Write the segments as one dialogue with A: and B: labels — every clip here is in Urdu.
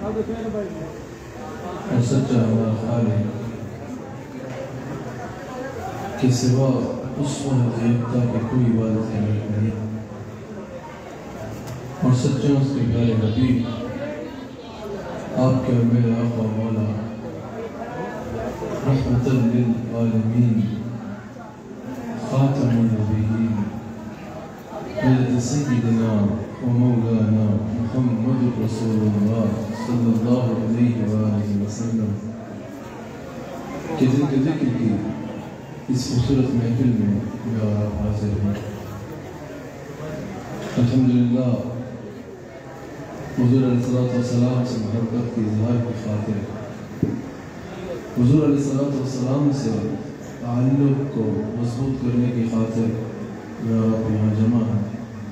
A: اور سچا ہمارا خیال ہے کہ سوا اس وحدت یکتا کی کوئی عبادت نہیں، اور سچا اس کے پیارے حبیب آپ کے اور میرے آقا مولا رحمت للعالمین خاتم النبیین ملت سیدنا و مولانا محمد رسول اللہ صلی اللہ علیہ وآلہ وسلم کے دن کے ذکر کی اس خوبصورت محفل میں میں آپ حاضر ہیں۔ الحمدللہ حضور علیہ السلام سے محبت کی اظہار کی خاطر، حضور علیہ السلام سے تعلق کو مضبوط کرنے کی خاطر میں آپ یہاں جمع ہیں۔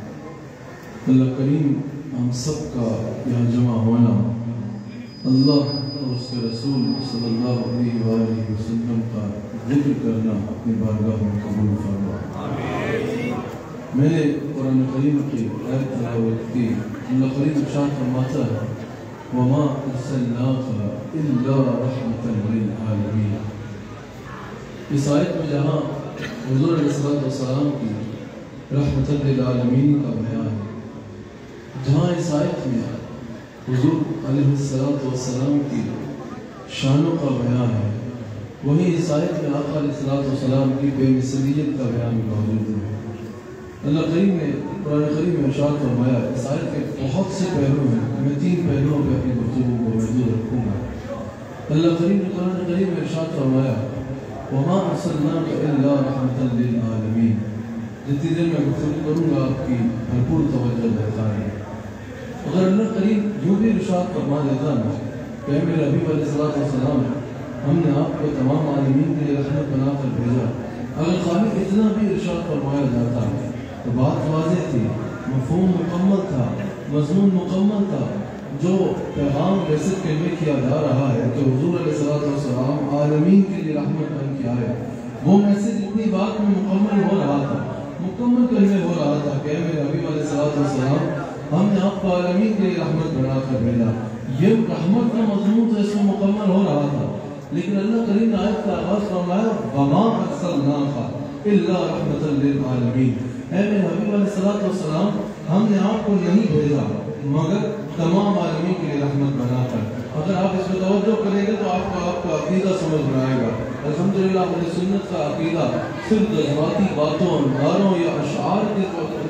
A: اللہ کریم ہم سب کا یہاں جمع ہونا اللہ اور اس کے رسول صلی اللہ علیہ وآلہ وسلم کا ذکر کرنا اپنی بارگاہ میں قبول فرما۔ میں نے قرآن کریم کی آیت تلاوت کی، اللہ کریم ارشاد فرماتا ہے وَمَا أَرْسَلْنَاكَ إِلَّا رَحْمَةً لِلْعَالَمِينَ۔ اس آیت میں جہاں حضور علیہ السلام کی رحمت للعالمین کا بیان ہے، جہاں اس آیت میں حضور علیہ السلام کی شانوں کا بیان ہے، وہیں اس آیت میں آقا علیہ السلام کی بے مثلیت کا بیان موجود ہے۔ اللہ کریم نے قرآن کریم میں ارشاد فرمایا، اس آیت کے بہت سے پہلو ہیں، میں 3 پہلوؤں پہ اپنی گفتگو کو محدود رکھوں گا۔ اللہ کریم نے قرآن کریم میں ارشاد فرمایا وَمَا أَرْسَلْنَاكَ إِلَّا رَحْمَةً لِلْعَالَمِينَ۔ جتنی دیر میں گفتگو کروں گا آپ کی بھرپور توجہ درکار ہے۔ اگر اللہ کریم یوں بھی ارشاد فرما دیتا نا کہ اے میرے حبیب علیہ السلام ہم نے آپ کو تمام عالمین کے لیے رحمت بنا کر بھیجا، اگر خالق اتنا بھی ارشاد فرمایا جاتا تو بات واضح تھی، مفہوم مکمل تھا، مضمون مکمل تھا۔ جو پیغام رسد کرنے کیا جا رہا ہے کہ حضور علیہ السلام عالمین کے لیے رحمت بن کے آئے، وہ میسج اتنی بات میں مکمل ہو رہا تھا، مکمل کرنے ہو رہا تھا کہ اے میرے حبیب علیہ السلام ہم نے آپ کو عالمین کے لیے رحمت بنا کر بھیجا۔ یہ رحمت کا مضمون تو اس میں مکمل ہو رہا تھا، لیکن اللہ کریم نے آیت کا آغاز فرمایا وَمَا أَرْسَلْنَاكَ إِلَّا رَحْمَةً لِلْعَالَمِينَ۔ اے میرے حبیب علیہ السلام ہم نے آپ کو نہیں بھیجا مگر تمام عالمین کے لیے رحمت بنا کر۔ اگر آپ اس کو توجہ کریں گے تو آپ کو عقیدہ سمجھ میں آئے گا۔ الحمدللہ اہل سنت کا عقیدہ صرف جذباتی باتوں، نعروں یا اشعار کے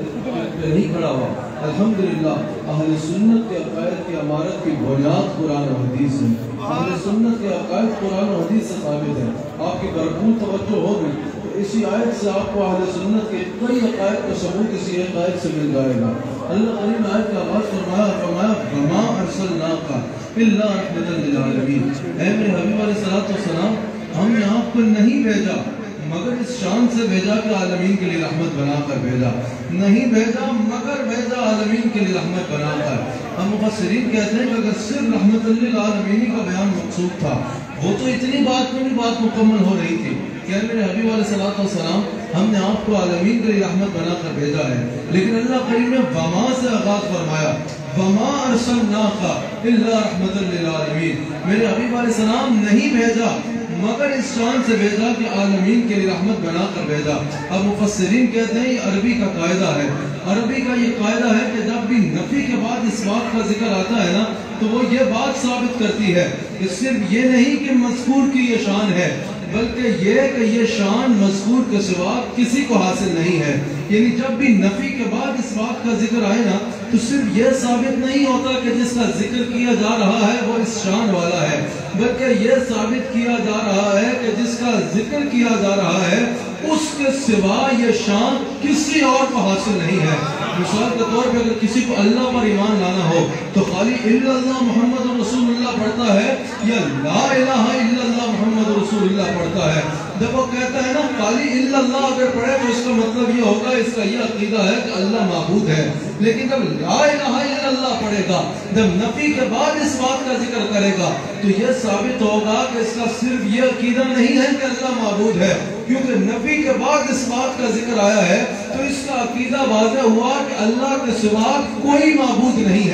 A: پہ نہیں کھڑا ہوا۔ الحمدللہ اہل سنت کے عقائد کی عمارت کی بنیاد قرآن و حدیث ہے۔ اہل سنت کے عقائد قرآن و حدیث سے ثابت ہے۔ آپ کی بھرپور توجہ ہوگی تو اسی آیت سے آپ کو اہل سنت کے کئی عقائد کا ثبوت اسی ایک آیت سے مل جائے گا۔ اللہ کریم نے آیت کا آغاز فرمایا وَمَا أَرْسَلْنَاكَ إِلَّا رَحْمَةً لِلْعَالَمِينَ۔ اے میرے حبیب علیہ السلام ہم نے آپ کو نہیں بھیجا مگر اس شان سے بھیجا کہ عالمین کے لیے رحمت بنا کر بھیجا، نہیں بھیجا مگر بھیجا عالمین کے لیے رحمت بنا کر۔ ہم مفسرین کہتے ہیں کہ اگر صرف رحمت للعالمین کا بیان مقصود تھا، وہ تو اتنی بات میں بھی بات مکمل ہو رہی تھی کہ میرے حبیب علیہ السلام ہم نے آپ کو عالمین کے لیے رحمت بنا کر بھیجا ہے، لیکن اللہ کریم نے وما سے آغاز فرمایا وما ارسلناک الا رحمت للعالمین۔ میرے حبیب علیہ السلام نہیں بھیجا مگر اس شان سے بھیجا کہ عالمین کے لیے رحمت بنا کر بھیجا۔ اب مفسرین کہتے ہیں یہ عربی کا قاعدہ ہے، عربی کا یہ قاعدہ ہے کہ جب بھی نفی کے بعد اس بات کا ذکر آتا ہے نا تو وہ یہ بات ثابت کرتی ہے کہ صرف یہ نہیں کہ مذکور کی یہ شان ہے بلکہ یہ کہ یہ شان مذکور کے سوا کسی کو حاصل نہیں ہے۔ یعنی جب بھی نفی کے بعد اس بات کا ذکر آئے نا تو صرف یہ ثابت نہیں ہوتا کہ جس کا ذکر کیا جا رہا ہے وہ اس شان والا ہے، بلکہ یہ ثابت کیا جا رہا ہے کہ جس کا ذکر کیا جا رہا ہے اس کے سوا یہ شان کسی اور کو حاصل نہیں ہے۔ مثال کے طور پہ اگر کسی کو اللہ پر ایمان لانا ہو تو خالی الا اللہ محمد رسول اللہ پڑھتا ہے یا لا الہ الا اللہ محمد رسول اللہ پڑھتا ہے؟ جب وہ کہتا ہے نا خالی الا اللہ اگر پڑھے تو اس کا مطلب یہ ہوگا، اس کا یہ عقیدہ ہے کہ اللہ معبود ہے۔ لیکن جب لا الہ الا اللہ پڑھے گا، جب نفی کے بعد اس بات کا ذکر کرے گا تو یہ ثابت ہوگا کہ اس کا صرف یہ عقیدہ نہیں ہے کہ اللہ معبود ہے، کیونکہ نفی کے بعد اس بات کا ذکر آیا ہے تو اس کا عقیدہ واضح ہوا کہ اللہ کے سوا کوئی معبود نہیں ہے۔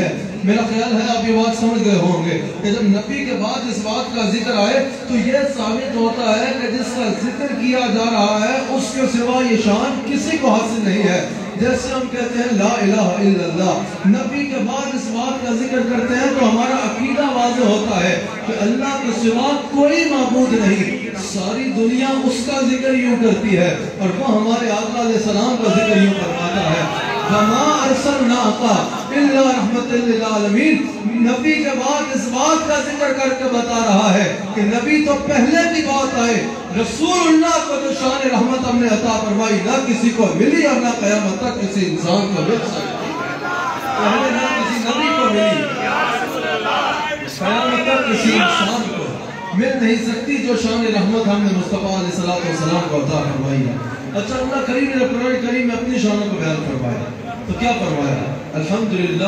A: میرا خیال ہے آپ یہ بات سمجھ گئے ہوں گے کہ جب نبی کے بعد اس بات کا ذکر آئے تو یہ ثابت ہوتا ہے کہ جس کا ذکر کیا جا رہا ہے اس کے سوا یہ شان کسی کو حاصل نہیں ہے. جیسے ہم کہتے ہیں لا الہ الا اللہ، نبی کے بعد اس بات کا ذکر کرتے ہیں تو ہمارا عقیدہ واضح ہوتا ہے کہ اللہ کے سوا کوئی معبود نہیں. ساری دنیا اس کا ذکر یوں کرتی ہے اور وہ ہمارے آقا علیہ السلام کا ذکر یوں فرماتا ہے وَمَا أَرْسَلْنَاكَ إِلَّا رَحْمَةً لِلْعَالَمِينَ. نبی کے بعد اس بات کا ذکر کر کے بتا رہا ہے کہ نبی تو پہلے کی بات آئے، رسول اللہ کو جو شان رحمت ہم نے عطا فرمائی نہ کسی کو ملی اور نہ قیامت تک کسی انسان کو مل سکتی. پہلے نہ کسی نبی کو ملی، قیامت تک کسی انسان کو مل نہیں سکتی جو شان رحمت ہم نے مصطفیٰ علیہ السلام کو عطا فرمائی ہے. اچھا اللہ کریم نے قرآن کریم میں اپنی شانوں کو بیان فرمایا تو کیا فرمایا؟ الحمدللہ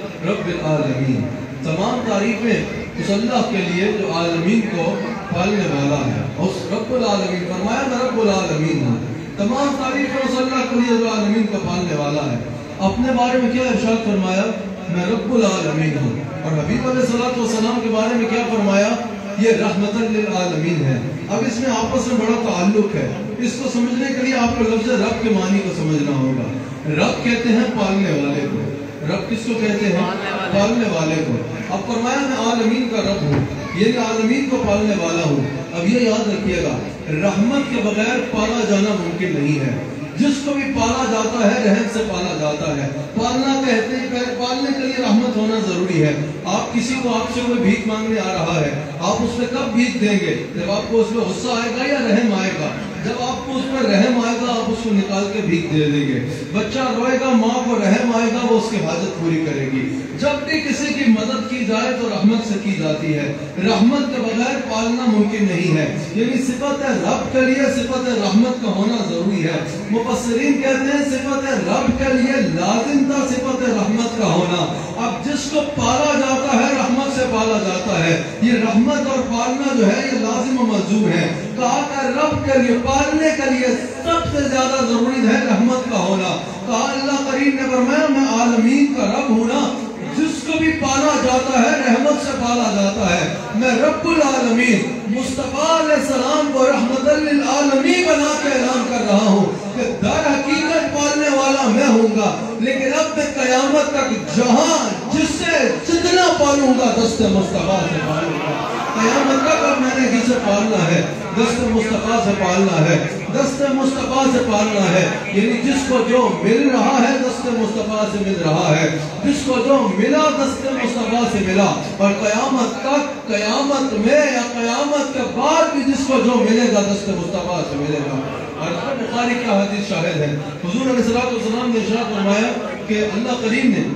A: رب العالمین. تمام تعریفیں اس اللہ کے لیے جو عالمین کو پالنے والا ہے. اس رب العالمین فرمایا میں رب العالمین ہوں. تمام تعریفیں اس اللہ کے لیے جو عالمین کو پالنے والا ہے. اپنے بارے میں کیا ارشاد فرمایا؟ میں رب العالمین ہوں. اور حبیب علیہ السلام کے بارے میں کیا فرمایا؟ یہ رحمت للعالمین ہے. اب اس میں آپس میں بڑا تعلق ہے. اس کو سمجھنے کے لیے آپ کو لفظ رب کے معنی کو سمجھنا ہوگا. رب کہتے ہیں پالنے والے کو. رب کس کو کہتے ہیں؟ پالنے والے کو. اب فرمایا میں عالمین کا رب ہوں، یہ عالمین کو پالنے والا ہوں. اب یہ یاد رکھیے گا رحمت کے بغیر پالا جانا ممکن نہیں ہے. جس کو بھی پالا جاتا ہے رحم سے پالا جاتا ہے. پالنا کہتے ہیں پالنے کے لیے رحمت ہونا ضروری ہے. آپ کسی کو آپ سے کوئی بھیک مانگنے آ رہا ہے، آپ اس میں کب بھیک دیں گے؟ جب آپ کو اس میں غصہ آئے گا یا رحم آئے گا؟ جب آپ کو اس پر رحم آئے گا آپ اس کو نکال کے بھیک دے دیں گے. بچہ روئے گا، ماں کو رحم آئے گا، وہ اس کی حاجت پوری کرے گی. جب بھی کسی کی مدد کی جائے تو رحمت سے کی جاتی ہے. رحمت کے بغیر پالنا ممکن نہیں ہے. یعنی صفت رب کے لیے صفت رحمت کا ہونا ضروری ہے. مفسرین کہتے ہیں صفت رب کے لیے لازم تھا صفت رحمت کا ہونا. اب جس کو پالا جاتا ہے رحمت سے پالا جاتا ہے. یہ رحمت اور پالنا جو ہے یہ لازم و ملزوم ہے. کہا کہ رب کے لیے پالنے کے لیے سب سے زیادہ ضروری ہے رحمت کا ہونا. کہا اللہ کریم نے فرمایا میں عالمین کا رب ہوں نا. جس کو بھی پالا جاتا ہے رحمت سے پالا جاتا ہے. میں رب العالمین مصطفیٰ علیہ السلام کو رحمت للعالمین بنا کے اعلان کر رہا ہوں کہ در حقیقت پالنے والا میں ہوں گا، لیکن اب میں قیامت تک جہاں جس سے جتنا پالوں گا دست مصطفیٰ سے پالوں گا. قیامت تک اب میں نے کسے پالنا ہے؟ دست مصطفیٰ سے پالنا ہے. دست مصطفیٰ سے پالنا ہے. یعنی جس کو جو مل رہا ہے دست مصطفیٰ سے مل رہا ہے. جس کو جو ملا دست مصطفیٰ سے ملا. اور قیامت تک، قیامت میں یا قیامت کے بعد بھی جس کو جو ملے گا دست مصطفیٰ سے ملے گا. اور بخاری کا حدیث شاہد ہے. حضور علیہ السلام نے ارشاد فرمایا کہ اللہ کریم نے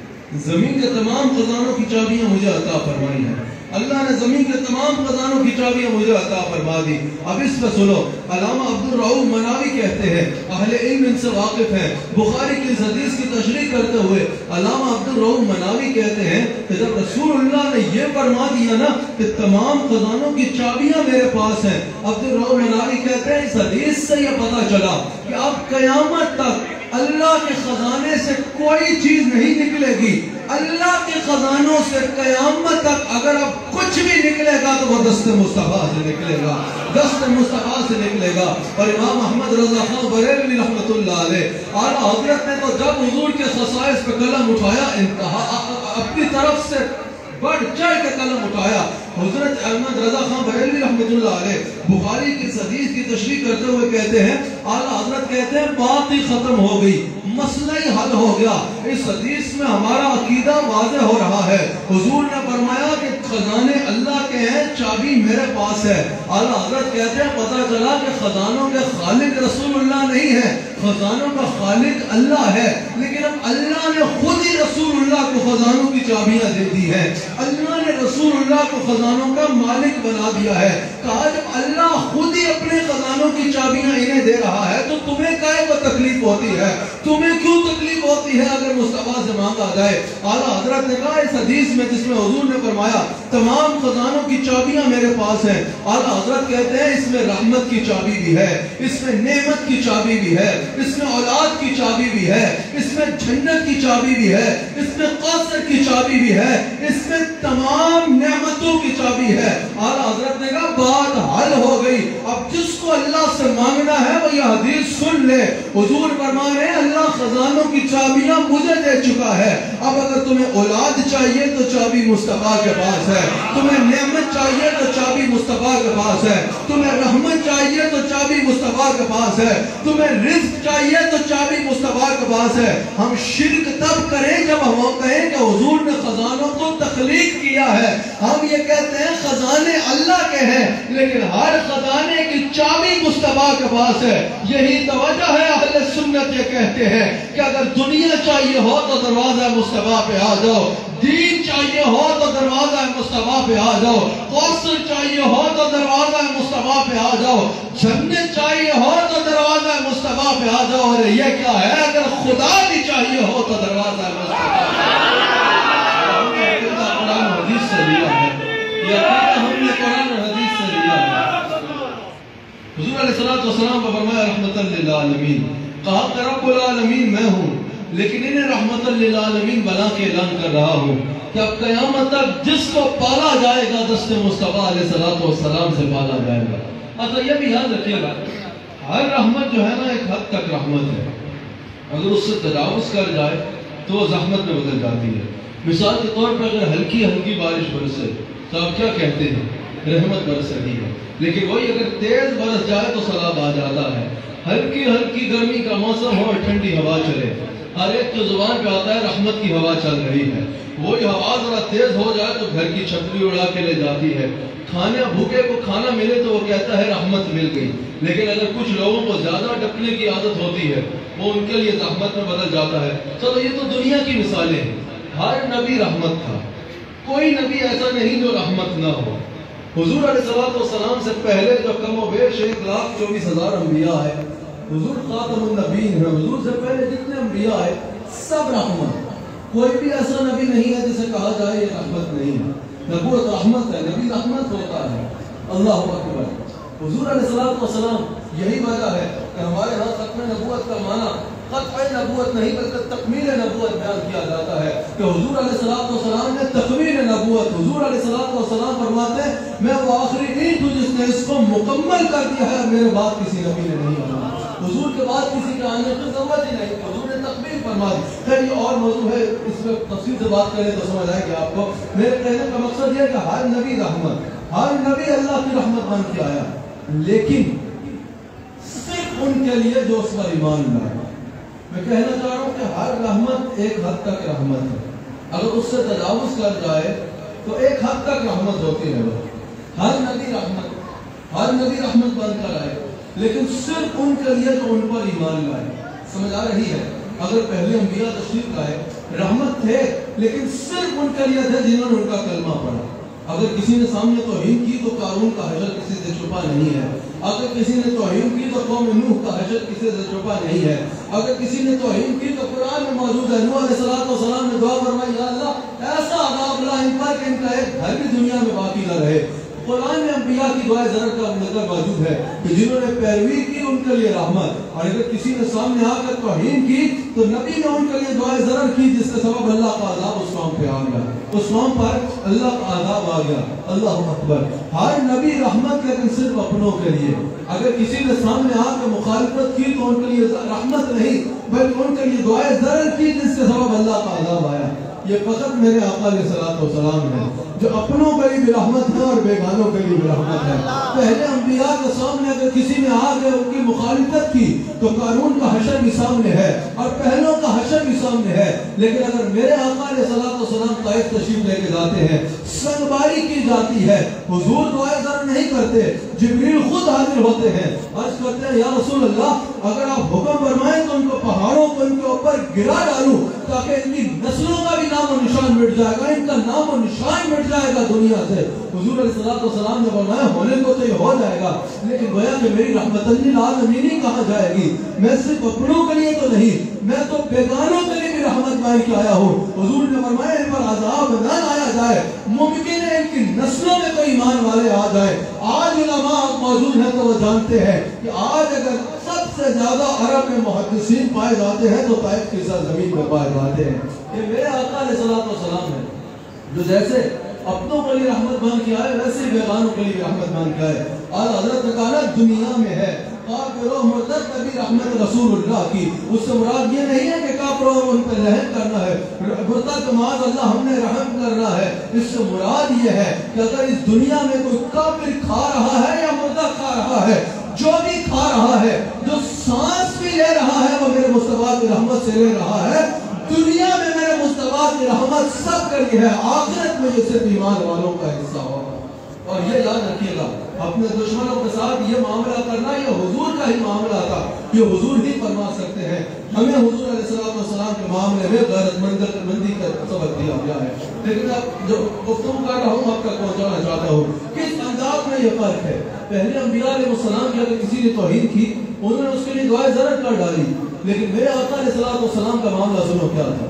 A: زمین کے تمام خزانوں کی چابیاں مجھے عطا فرمائی ہیں. اللہ نے زمین کے تمام خزانوں کی چابیاں مجھے عطا فرما دی. اب اس پہ سنو. علامہ عبدالرؤوف مناوی کہتے ہیں، اہل علم ان سے واقف ہیں، بخاری کی اس حدیث کی تشریح کرتے ہوئے علامہ عبدالرؤوف مناوی کہتے ہیں کہ جب رسول اللہ نے یہ فرما دیا نا کہ تمام خزانوں کی چابیاں میرے پاس ہیں، عبدالرؤوف مناوی کہتے ہیں اس حدیث سے یہ پتہ چلا کہ اب قیامت تک اللہ کے خزانے سے کوئی چیز نہیں نکلے گی. اللہ کے خزانوں سے قیامت تک اگر اب کچھ بھی نکلے گا تو وہ دست مصطفیٰ سے نکلے گا. دست مصطفیٰ سے نکلے گا. اور امام احمد رضا خان بریلوی رحمۃ اللہ علیہ اعلیٰ حضرت نے تو جب حضور کے خصائص پہ قلم اٹھایا انتہا اپنی طرف سے بڑھ چڑھ کے قلم اٹھایا. حضرت احمد رضا خان بریلوی رحمۃ اللہ علیہ بخاری کی حدیث کی تشریح کرتے ہوئے کہتے ہیں، اعلیٰ حضرت کہتے ہیں بات ہی ختم ہو گئی، مسئلہ ہی حل ہو گیا. اس حدیث میں ہمارا عقیدہ واضح ہو رہا ہے. حضور نے فرمایا کہ خزانے اللہ کے ہیں، چابی میرے پاس ہے. اعلیٰ حضرت کہتے ہیں پتہ چلا کہ خزانوں کے خالق رسول اللہ نہیں ہے، خزانوں کا خالق اللہ ہے. لیکن اب اللہ نے خود ہی رسول اللہ کو خزانوں کی چابیاں دے دی ہیں. اللہ نے رسول اللہ اللہ کو خزانوں کا مالک بنا دیا ہے. کہا جب اللہ خود ہی اپنے خزانوں کی چابیاں انہیں دے رہا ہے تو تمہیں کائے کو تکلیف ہوتی ہے؟ تمہیں کیوں تکلیف ہوتی ہے اگر مصطفیٰ سے مانگا جائے؟ اعلیٰ حضرت نے کہا اس حدیث میں جس میں حضور نے فرمایا تمام خزانوں کی چابیاں میرے پاس ہیں، اعلیٰ حضرت کہتے ہیں اس میں رحمت کی چابی بھی ہے، اس میں نعمت کی چابی بھی ہے، اس میں اولاد کی چابی بھی ہے، اس میں جنت کی چابی بھی ہے، اس میں قصر کی چابی بھی ہے، اس میں تمام نعمتوں کی چابی ہے. اعلیٰ حضرت نے کہا بات حل ہو گئی، اب جس کو اللہ سے مانگنا ہے وہ یہ حدیث سن لے. حضور فرما رہے ہیں اللہ خزانوں کی چابیاں مجھے دے چکا ہے. اب اگر تمہیں اولاد چاہیے تو چابی مصطفیٰ کے پاس ہے، تمہیں نعمت چاہیے تو چابی مصطفیٰ کے پاس ہے، تمہیں رحمت چاہیے تو چابی مصطفیٰ کے پاس ہے، تمہیں رزق چاہیے تو چابی مصطفیٰ کے پاس ہے. ہم شرک تب کریں جب ہم کہیں کہ حضور نے خزانوں کو تخلیق کیا ہے. ہم یہ کہتے ہیں خزانے اللہ کے ہیں لیکن ہر خزانے کی چابی مصطفیٰ کے پاس ہے. یہی توجہ ہے اہل سنت یہ کہتے ہیں کہ اگر دنیا چاہیے ہو تو دروازہ مصطفیٰ پہ آ جاؤ، دین چاہیے ہو تو دروازہ مصطفیٰ پہ آ جاؤ، قصر چاہیے ہو تو دروازہ مصطفیٰ پہ آ جاؤ، جنت چاہیے ہو تو دروازہ مصطفیٰ پہ آ جاؤ. اور یہ کیا ہے اگر خدا بھی چاہیے ہو تو دروازہ مصطفیٰ پہ آ جاؤ. قرآن حدیث سے لیا ہے، یہ عقیدہ ہم نے قرآن اور حدیث سے لیا ہے. حضور علیہ السلام کو فرمایا رحمت للعالمین، کہا کہ رب العالمین میں ہوں لیکن انہیں رحمت للعالمین بنا کے اعلان کر رہا ہوں کہ اب قیامت تک جس کو پالا جائے گا دست مصطفیٰ علیہ السلام سے پالا جائے گا. اچھا یہ بھی یاد رکھیے گا ہر رحمت جو ہے نا ایک حد تک رحمت ہے، اگر اس سے تجاوز کر جائے تو وہ زحمت میں بدل جاتی ہے. مثال کے طور پر اگر ہلکی ہلکی بارش برسے تو آپ کیا کہتے ہیں رحمت برس رہی ہے، لیکن وہی اگر تیز برس جائے تو سیلاب آ جاتا ہے. ہلکی ہلکی گرمی کا موسم ہو اور ٹھنڈی ہوا چلے، ہر ایک کی زبان پہ آتا ہے رحمت کی ہوا چل رہی ہے. وہی ہوا ذرا تیز ہو جائے تو گھر کی چھتری اڑا کے لے جاتی ہے. کھانا بھوکے کو کھانا ملے تو وہ کہتا ہے رحمت مل گئی، لیکن اگر کچھ لوگوں کو زیادہ ڈکنے کی عادت ہوتی ہے وہ ان کے لیے زحمت میں بدل جاتا ہے. چلو یہ تو دنیا کی مثالیں ہیں. ہر نبی رحمت تھا، کوئی نبی ایسا نہیں جو رحمت نہ ہو. حضور علیہ السلام سے پہلے جو کم و بیش 1,24,000 انبیاء ہے، حضور خاتم النبیین ہے. حضور سے پہلے جتنے انبیاء ہے سب رحمت، کوئی بھی ایسا نبی نہیں ہے جسے کہا جائے یہ رحمت نہیں ہے. نبوت رحمت ہے، نبی رحمت ہوتا ہے. اللہ اکبر. حضور علیہ السلام یہی وجہ ہے کہ ہمارے ہاں ختم نبوت کا معنی قطع نبوت نہیں بلکہ تکمیل نبوت بیان کیا جاتا ہے کہ حضور علیہ السلام نے تکمیل نبوت. حضور علیہ السلام فرماتے ہیں میں وہ آخری اینٹ ہوں جس نے اس کو مکمل کر دیا ہے، میرے بعد کسی نبی نے نہیں آنا. حضور کے بعد کسی کے آنے کی ضرورت ہی نہیں، حضور نے تکمیل فرما دی. خیر یہ اور موضوع ہے، اس میں تفصیل سے بات کریں تو سمجھ آئے گی آپ کو. میرے کہنے کا مقصد یہ ہے کہ ہر نبی رحمت، ہر نبی اللہ کی رحمت بن کے آیا، لیکن صرف ان کے لیے جو اس پر ایمان لائے. میں کہنا چاہ رہا ہوں کہ ہر رحمت ایک حد تک رحمت ہے، اگر اس سے تجاوز کر جائے تو ایک حد تک رحمت ہوتی ہے. ہر نبی رحمت بن کر آئے لیکن صرف ان کے لیے جو ان پر ایمان لائے. سمجھ آ رہی ہے؟ اگر پہلے انبیاء تشریف لائے رحمت تھے لیکن صرف ان کے لیے تھے جنہوں نے ان کا کلمہ پڑھا. اگر کسی نے سامنے توہین کی تو قارون کا حشر کسی سے چھپا نہیں ہے. اگر کسی نے توہین کی تو قوم نوح کا حشر کسی سے چھپا نہیں ہے. اگر کسی نے توہین کی تو قرآن میں موجود ہے نوح علیہ السلام نے دعا فرمائی یا اللہ ایسا عذاب لا ان پر کہ ان کا ایک گھر بھی دنیا میں باقی نہ رہے. قرآن میں انبیاء کی دعائیں ذرا کا نظر موجود ہے کہ جنہوں نے پیروی کی ان کے لیے رحمت، اور اگر کسی نے سامنے آ کر توہین کی تو نبی نے ان کے لیے دعائیں ذرا کی جس کے سبب اللہ کا عذاب اس قوم پہ آ گیا، اس قوم پر اللہ کا عذاب آ گیا. اللہ اکبر. ہر نبی رحمت لیکن صرف اپنوں کے لیے. اگر کسی نے سامنے آ کر مخالفت کی تو ان کے لیے رحمت نہیں بلکہ ان کے لیے دعائیں ذرا کی جس کے سبب اللہ کا عذاب آیا. یہ فقط میرے آقا علیہ السلام ہے جو اپنوں کے لیے بھی رحمت ہے اور بیگانوں کے لیے بھی رحمت ہے. پہلے انبیاء کے سامنے اگر کسی نے آ کے ان کی مخالفت کی تو قارون کا حشر بھی سامنے ہے اور پہلوں کا حشر بھی سامنے ہے. لیکن اگر میرے آقا علیہ السلام طائف تشریف لے کے جاتے ہیں سنگباری کی جاتی ہے، حضور دعائیں ذرا نہیں کرتے. جبریل خود حاضر ہوتے ہیں، عرض کرتے ہیں یا رسول اللہ اگر آپ حکم فرمائیں تو ان کو پہاڑوں کو ان کے اوپر گرا ڈالوں تاکہ ان کی نسلوں کا بھی نام و نشان مٹ جائے گا، ان کا نام و نشان مٹ جائے گا دنیا سے۔ حضور علیہ السلام نے فرمایا ہونے کو تو یہ ہو جائے گا، لیکن گویا کہ میری رحمت للعالمین کہاں جائے گی؟ میں صرف اپنوں کے لیے تو نہیں، میں تو بیگانوں کے لیے بھی رحمت مانگ کے آیا ہوں۔ حضور نے فرمایا ان پر عذاب نہ لایا جائے، ممکن ہے ان کی نسلوں میں کوئی ایمان والے آ جائے۔ آج علماء موجود ہیں تو وہ جانتے ہیں کہ آج اگر سب سے زیادہ عرب میں محدثین پائے جاتے ہیں تو طائف کی سرزمین میں پائے جاتے ہیں۔ یہ میرے آقا علیہ السلام ہے جو جیسے اپنوں کے لیے رحمت مان کے آئے ویسے بیگانوں کے لیے رحمت مان کے آئے۔ اور حضرت نے کہا دنیا میں ہے کافر و مرتد پر بھی رحمت رسول اللہ کی، اس سے مراد یہ نہیں ہے کہ کافروں کو ان پہ رحم کرنا ہے، مرتد کو معاذ اللہ ہم نے رحم کرنا ہے۔ اس سے مراد یہ ہے کہ اگر اس دنیا میں کوئی کافر کھا رہا ہے یا مرتد کھا رہا ہے، جو بھی کھا رہا ہے، جو سانس بھی لے رہا ہے، وہ میرے مصطفیٰ کی رحمت سے لے رہا ہے۔ دنیا میں میرے مصطفیٰ کی رحمت سب کے لیے ہے، آخرت میں یہ صرف ایمان والوں کا حصہ ہوگا۔ اور یہ یاد رکھیے گا اپنے دشمنوں کے ساتھ یہ معاملہ کرنا یہ حضور کا ہی معاملہ تھا، یہ حضور ہی فرما سکتے ہیں۔ ہمیں حضور علیہ السلام کے معاملے میں غیرت مندی کا سبق دیا گیا ہے، لیکن اب جو گفتگو کر رہا ہوں اب تک پہنچانا چاہتا ہوں کس انداز میں یہ فرق ہے۔ پہلے انبیاء علیہ السلام کی اگر کسی نے توہین کی انہوں نے اس کے لیے دعائیں ضرور کر ڈالی، لیکن میرے آقا علیہ السلام کا معاملہ سنو کیا تھا۔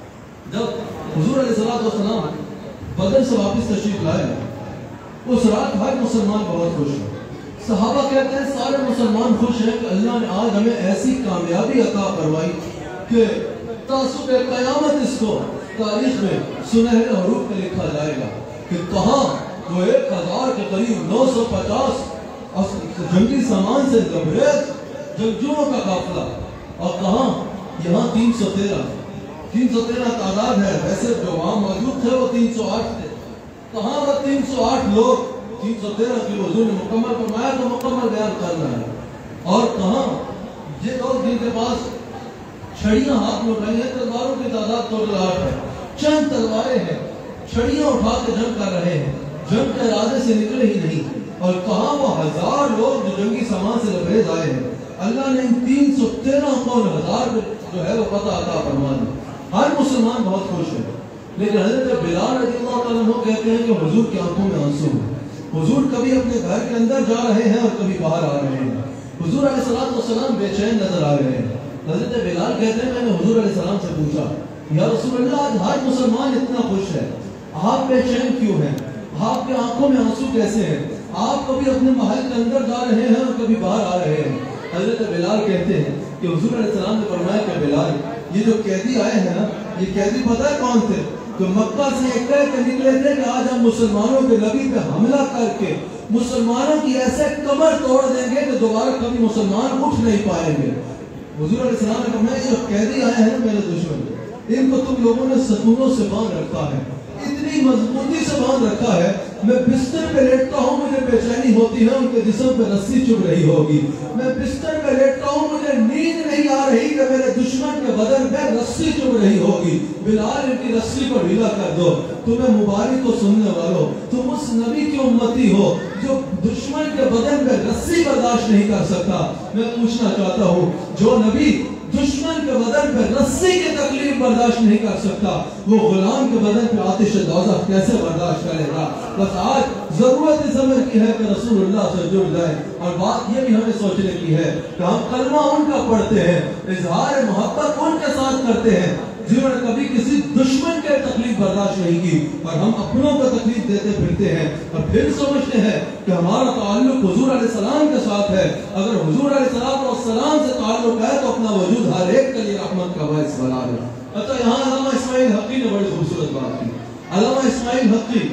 A: جب حضور علیہ السلام بدر سے واپس تشریف لائے اس رات ہر مسلمان بہت خوش ہے۔ صحابہ کہتے ہیں سارے مسلمان خوش ہیں کہ اللہ نے آج ہمیں ایسی کامیابی عطا فرمائی کہ تعصب قیامت اس کو تاریخ میں سنہرے حروف میں لکھا جائے گا کہ کہاں وہ 1000 کے قریب 950 جنگی سامان سے لبریز جنگجوؤں کا قافلہ، اور کہاں یہاں 313 تعداد ہے، ویسے جو وہاں موجود تھے وہ 308 تھے، کہاں وہ 308 لوگ 313 کی حضور نے مکمل فرمایا تو مکمل بیان کرنا ہے، اور کہاں یہ لوگ جن کے پاس چھڑیاں ہاتھ میں اٹھائی ہیں، تلواروں کی تعداد تو 8 ہے، چند تلواریں ہیں، چھڑیاں اٹھا کے جنگ کر رہے ہیں، جنگ کے ارادے سے نکلے ہی نہیں، اور کہاں وہ 1000 لوگ جو جنگی سامان سے لبریز آئے ہیں۔ اللہ نے ان 313 کو 1000 جو ہے وہ پتہ عطا فرما دی۔ ہر مسلمان بہت خوش ہے، لیکن حضرت بلال رضی اللہ عنہ کہتے ہیں کہ حضور کی آنکھوں میں آنسو ہیں، حضور کبھی اپنے گھر کے اندر جا رہے ہیں اور کبھی باہر آ رہے ہیں، حضور علیہ السلام بے چین نظر آ رہے ہیں۔ حضرت بلال کہتے ہیں میں نے حضور علیہ السلام سے پوچھا یا رسول اللہ آج ہر مسلمان اتنا خوش ہے، آپ بے چین کیوں ہیں؟ آپ کے آنکھوں میں آنسو کیسے ہیں؟ آپ کبھی اپنے محل کے اندر جا رہے ہیں اور کبھی باہر آ رہے ہیں۔ حضرت بلال کہتے ہیں کہ حضور علیہ السلام نے فرمایا کہ بلال یہ جو قیدی آئے ہیں نا، یہ قیدی پتہ ہے کون تھے؟ جو مکہ سے ایک کہہ کے نکلے تھے کہ آج ہم مسلمانوں کے نبی پہ حملہ کر کے مسلمانوں کی ایسے کمر توڑ دیں گے کہ دوبارہ کبھی مسلمان اٹھ نہیں پائیں گے۔ حضور علیہ السلام نے فرمایا یہ جو قیدی آئے ہیں میرے دشمن، ان کو تم لوگوں نے ستونوں سے باندھ رکھا ہے، اتنی مضبوطی سے باندھ رکھا ہے، میں بستر پہ لیٹتا ہوں مجھے بے چینی ہوتی ہے، ان کے جسم پہ رسی چبھ رہی ہوگی، میں بستر پہ لیٹتا ہوں مجھے نیند نہیں آ رہی کہ میرے دشمن کے بدن پہ رسی چبھ رہی ہوگی۔ بلال ان کی رسی کو ڈھیلا کر دو، تمہیں مبارک کو سننے والو، تم اس نبی کی امتی ہو جو دشمن کے بدن پہ رسی برداشت نہیں کر سکتا۔ میں پوچھنا چاہتا ہوں جو نبی دشمن کے بدن پہ رسی کی تکلیف برداشت نہیں کر سکتا، وہ غلام کے بدن پہ آتش دوزخ کیسے برداشت کرے گا؟ بس آج ضرورت اس امر کی ہے کہ رسول اللہ سے جڑ جائے، اور بات یہ بھی ہمیں سوچنے کی ہے کہ ہم کلمہ ان کا پڑھتے ہیں، اظہار محبت ان کے ساتھ کرتے ہیں جنہوں نے کبھی کسی دشمن کے تکلیف برداشت نہیں کی، اور ہم اپنوں کو تکلیف دیتے پھرتے ہیں اور پھر سمجھتے ہیں کہ ہمارا تعلق حضور علیہ السلام کے ساتھ ہے۔ اگر حضور علیہ السلام سے تعلق ہے تو اپنا وجود ہر ایک کے لیے رحمت کا باعث بنا دے۔ اچھا یہاں علامہ اسماعیل حقی نے بڑی خوبصورت بات کی۔ علامہ اسماعیل حقی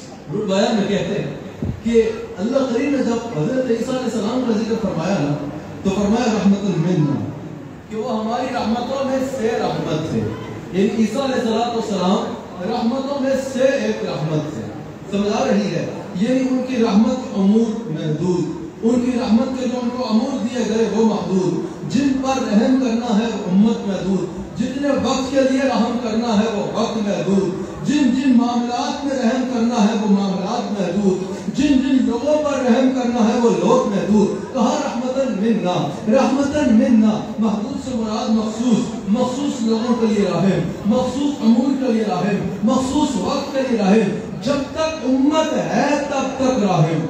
A: بیان میں کہتے ہیں کہ اللہ کریم نے جب حضرت عیسیٰ علیہ السلام کا ذکر فرمایا نا تو فرمایا رحمت منا، کہ وہ ہماری رحمتوں میں سے رحمت تھے، یعنی عیسیٰ علیہ السلام رحمتوں میں سے ایک رحمت تھے۔ سمجھ آ رہی ہے؟ یعنی ان کی رحمت امور محدود، ان کی رحمت کے جو ان کو امور دیے گئے وہ محدود، جن پر رحم کرنا ہے وہ امت محدود، جتنے وقت کے لیے رحم کرنا ہے وہ وقت محدود، جن جن معاملات میں رحم کرنا ہے وہ معاملات محدود، جن جن لوگوں پر رحم کرنا نہ ہے وہ لوگ محدود. کہا رحمتن منا, رحمتن منا, محدود سے مراد مخصوص, مخصوص لوگوں کے لیے رحم, مخصوص امور کے لیے رحم, مخصوص وقت کے لیے رحم. جب تک امت ہے تب تک رحم,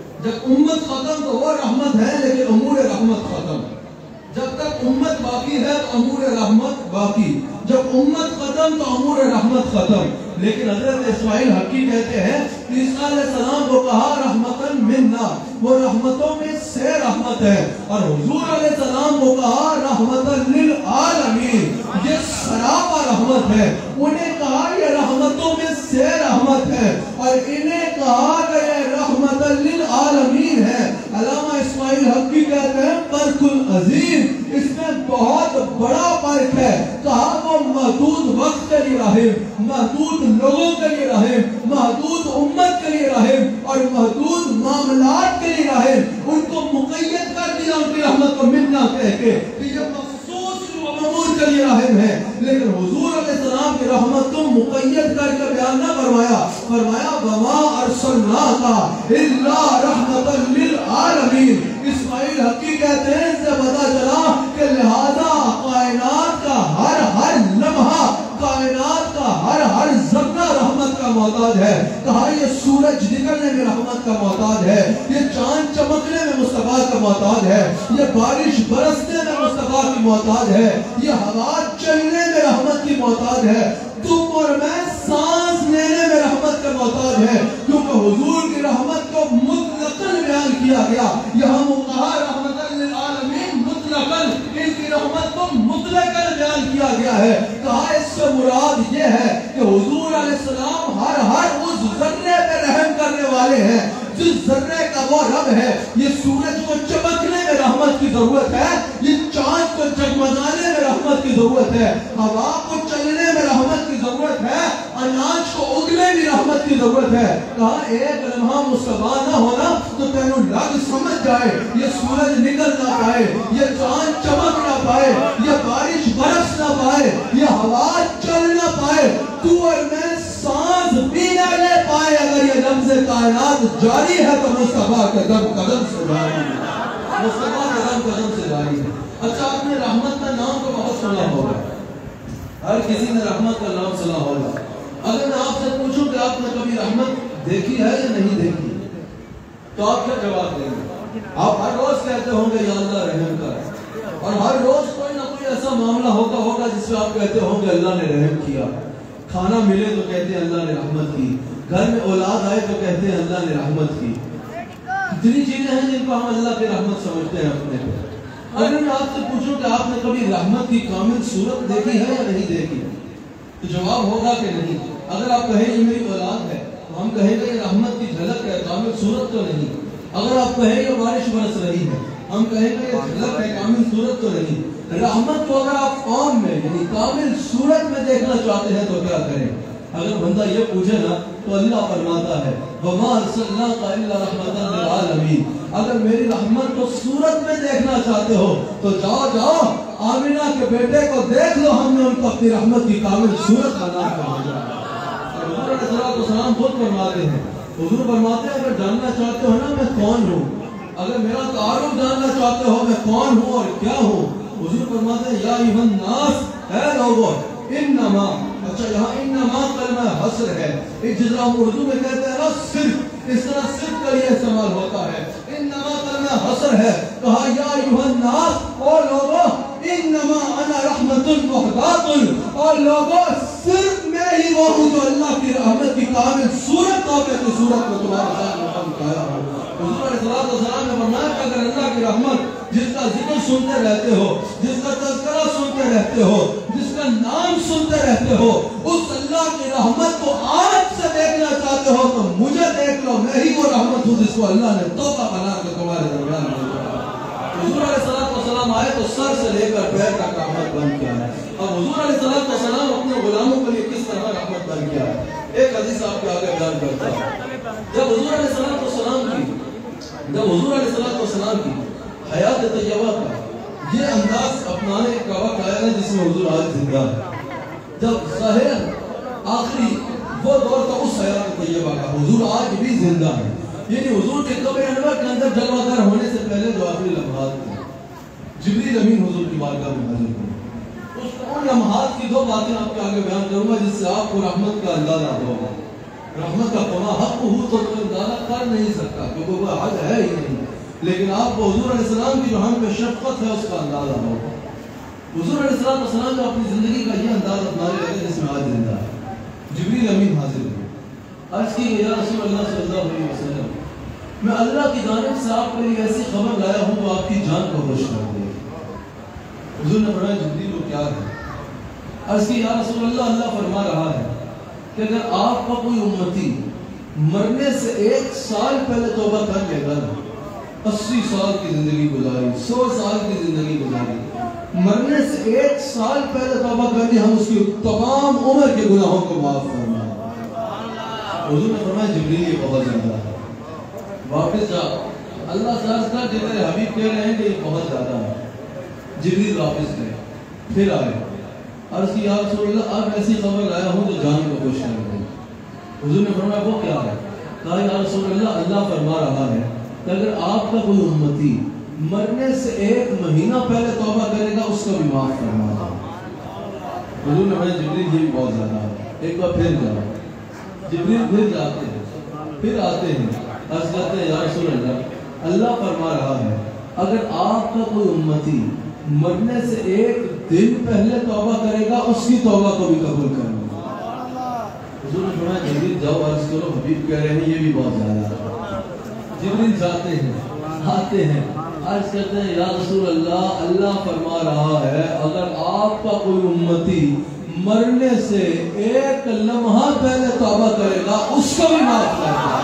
A: جب امت ختم تو وہ رحمت ہے لیکن امور رحمت ختم. جب تک امت باقی ہے تو امور رحمت باقی, جب امت ختم تو امور رحمت ختم. لیکن حضرت اسماعیل حقی کہتے ہیں عیسیٰ علیہ السلام کو کہا رحمتن منا, وہ رحمتوں میں سے رحمت ہے, اور حضور علیہ السلام کو کہا رحمتن للعالمین, یہ سراپا رحمت ہے. انہیں کہا یہ رحمتوں میں سے رحمت ہے, اور انہیں کہا کہ یہ رحمتن للعالمین ہے. علامہ اسماعیل حقی کہتے ہیں فرق العظیم, اس میں بہت بڑا فرق ہے. کہا وہ محدود وقت کے لیے رحم, محدود لوگوں کے لیے رحم, محدود امت کے لیے رحم, اور محدود معاملات کے لیے رحم. ان کو مقید کر دیا ان کی رحمت کو منا کہہ کے کہ یہ مخصوص امور کے لیے رحم ہے. لیکن حضور علیہ السلام کی رحمت کو مقید کر کے بیان نہ فرمایا, فرمایا وما ارسلناک الا رحمتا للعالمین. اسماعیل حقی کہتے ہیں اس سے پتا چلا کہ لہذا کائنات کا ہر لمحہ, کائنات کا ہر ذرہ رحمت کا محتاج ہے. کہا یہ سورج نکلنے میں رحمت کا محتاج ہے, یہ چاند چمکنے میں مصطفیٰ کا محتاج ہے, یہ بارش برسنے میں مصطفیٰ کی محتاج ہے, یہ ہوا چلنے میں رحمت کی محتاج ہے. تم اور میں سانس لینے میں رحمت کا محتاج ہے, کیونکہ حضور کی رحمت کو مطلقاً بیان کیا گیا. یہاں کہا رحمت للعالمین مطلقاً, اس کی رحمت کو مطلقاً بیان کیا گیا ہے. کہا اس سے مراد یہ ہے کہ حضور علیہ السلام ہر اس ذرے پہ رحم کرنے والے ہیں جس ذرے کا وہ رب ہے. یہ سورج کو چمکنے میں رحمت کی ضرورت ہے, یہ چاند کو جگمگانے میں رحمت کی ضرورت ہے, ہوا کو چلنے میں رحمت کی ضرورت ہے, اناج کو اگنے میں رحمت کی ضرورت ہے. کہا ایک لمحہ مصطفیٰ نہ ہونا تو تینوں لگ سمجھ جائے, یہ سورج نکل نہ پائے, یہ چاند چمک نہ پائے, یہ بارش برس نہ پائے, یہ ہوا چل نہ پائے, تو اور میں سانس بھی نہ لے پائے. اگر یہ لفظ کائنات جاری ہے تو مصطفیٰ کے قدم سے جاری ہے, مصطفیٰ کے قدم سے جاری ہے. اچھا, آپ نے رحمت کا نام تو بہت سنا ہوگا, ہر کسی نے رحمت کا نام سنا ہوگا. اگر میں آپ سے پوچھوں کہ آپ نے کبھی رحمت دیکھی ہے یا نہیں دیکھی تو آپ کیا جواب دیں گے؟ آپ ہر روز کہتے ہوں گے یا اللہ رحم کر, اور ہر روز کوئی نہ کوئی ایسا معاملہ ہوگا جس میں آپ کہتے ہوں گے اللہ نے رحم کیا. کھانا ملے تو کہتے ہیں اللہ نے رحمت کی, گھر میں اولاد آئے تو کہتے ہیں اللہ نے رحمت کی. اتنی چیزیں ہیں جن کو ہم اللہ کی رحمت سمجھتے ہیں اپنے پہ. اگر میں آپ سے پوچھوں کہ آپ نے کبھی رحمت کی کامل صورت دیکھی ہے یا نہیں دیکھی تو جواب ہوگا کہ نہیں. اگر آپ کہیں یہ میری اولاد ہے تو ہم کہیں گے یہ رحمت کی جھلک ہے, کامل صورت تو نہیں. اگر آپ کہیں یہ بارش برس رہی ہے ہم کہیں گے یہ جھلک ہے, کامل صورت تو نہیں. رحمت کو اگر آپ فارم میں یعنی کامل صورت میں دیکھنا چاہتے ہیں تو کیا کریں؟ اگر بندہ یہ پوچھے نا تو اللہ فرماتا ہے وَمَا أَرْسَلْنَاكَ إِلَّا رَحْمَةً لِلْعَالَمِينَ. اگر میری رحمت کو صورت میں دیکھنا چاہتے ہو تو جاؤ آمینہ کے بیٹے کو دیکھ لو, ہم نے ان کو اپنی رحمت کی کامل صورت کا نام کر دیا. حضور علیہ السلام خود فرماتے ہیں, حضور فرماتے ہیں اگر جاننا چاہتے ہو نا میں کون ہوں, اگر میرا تعارف جاننا چاہتے ہو میں کون ہوں اور کیا ہوں, حضور فرماتے ہیں یا ایھا الناس, اے لوگوں, انما. اچھا, یہاں انما کلمہ حصر ہے, جس طرح ہم اردو میں کہتے ہیں نا صرف, اس طرح صرف کا یہ استعمال ہوتا ہے. انما کلمہ حصر ہے. کہا یا ایھا الناس, او لوگوں, انما انا رحمت محدات, اور لوگوں صرف میں ہی وہ ہوں جو اللہ کی رحمت کی کامل صورت کی صورت میں تمہارے ساتھ مقام آیا ہوں. حضور علیہ السلام نے فرمایا کہ اگر اللہ کی رحمت جس کا ذکر سنتے رہتے ہو, جس کا تذکرہ سنتے رہتے ہو, جس کا نام سنتے رہتے ہو, اس اللہ کی رحمت کو آج سے دیکھنا چاہتے ہو تو مجھے دیکھ لو, میں ہی وہ رحمت ہوں جس کو اللہ نے توبہ بنا کے تمہارے درمیان میں رکھا. حضور علیہ السلام آئے تو سر سے لے کر پیر تک رحمت بن کے آئے. اب حضور علیہ السلام اپنے غلاموں کے لیے کس طرح رحمت بن کے آئے, ایک حدیث آپ کے آگے بیان کرتا ہے. جب حضور علیہ السلام کی حیات طیبہ کا یہ انداز اپنانے کا وقت آیا نا جس میں حضور آج زندہ ہے, جب ظاہر آخری وہ دور تھا اس حیات طیبہ کا, حضور آج بھی زندہ ہے, یعنی حضور کے قبر انور کے اندر جلوہ گر ہونے سے پہلے جو آخری لمحات تھے، جبریل امین حضور کی بارگاہ میں حاضر ہوئے. ان لمحات کی دو باتیں آپ کے آگے بیان کروں گا جس سے آپ کو رحمت کا اندازہ ہوگا. رحمت کا فما حق ہو تو اندازہ کر نہیں سکتا کیونکہ وہ حد ہے ہی نہیں، لیکن آپ کو حضور علیہ السلام کی جو ہم پہ شفقت ہے اس کا اندازہ ہوگا. حضور علیہ السلام جو اپنی زندگی کا یہ انداز اپنانے لگے جس میں آج زندہ ہے. جبریل امین حاضر ہوئے، عرض کی یا رسول اللہ صلی اللہ علیہ وسلم، میں اللہ کی جانب سے آپ کے لیے ایسی خبر لایا ہوں جو آپ کی جان کو خوش کر دے. حضور نے فرمایا جبریل وہ کیا ہے؟ عرض کی یا رسول اللہ، اللہ فرما رہا ہے کہ اگر آپ کا کوئی امتی مرنے سے 1 سال پہلے توبہ کر لے گا، 80 سال کی زندگی گزاری، 100 سال کی زندگی گزاری، مرنے سے 1 سال پہلے توبہ کر لی، ہم اس کی تمام عمر کے گناہوں کو معاف فرمائیں. حضور نے فرمایا جبریل یہ بہت زیادہ ہے، واپس جا. اللہ تعالیٰ جب میرے حبیب کہہ رہے ہیں کہ یہ بہت زیادہ ہے. جبریل واپس گئے، پھر آئے، عرض کی یا رسول اللہ آپ ایسی خبر لایا ہوں جو جان کو خوش کر دے. حضور نے فرمایا وہ کیا ہے؟ کہا یا رسول اللہ، اللہ فرما رہا ہے کہ اگر آپ کا کوئی امتی مرنے سے 1 مہینہ پہلے توبہ کرے گا اس کو بھی معاف فرما دے. حضور نے فرمایا جبریل یہ بھی بہت زیادہ ہے، ایک بار پھر جاؤ. جبریل پھر جاتے ہیں، پھر آتے ہیں، عرض کرتے ہیں یا رسول اللہ، اللہ فرما رہا ہے اگر آپ کا کوئی امتی مرنے سے 1 دن پہلے توبہ کرے گا اس کی توبہ کو بھی قبول کر لیں. حضور نے فرمایا جبریل جاؤ عرض کرو حبیب کہہ رہے ہیں یہ بھی بہت زیادہ ہے. جبریل جاتے ہیں، آتے ہیں، عرض کرتے ہیں یا رسول اللہ، اللہ فرما رہا ہے اگر آپ کا کوئی امتی مرنے سے 1 لمحہ پہلے توبہ کرے گا اس کو بھی معاف کر دے.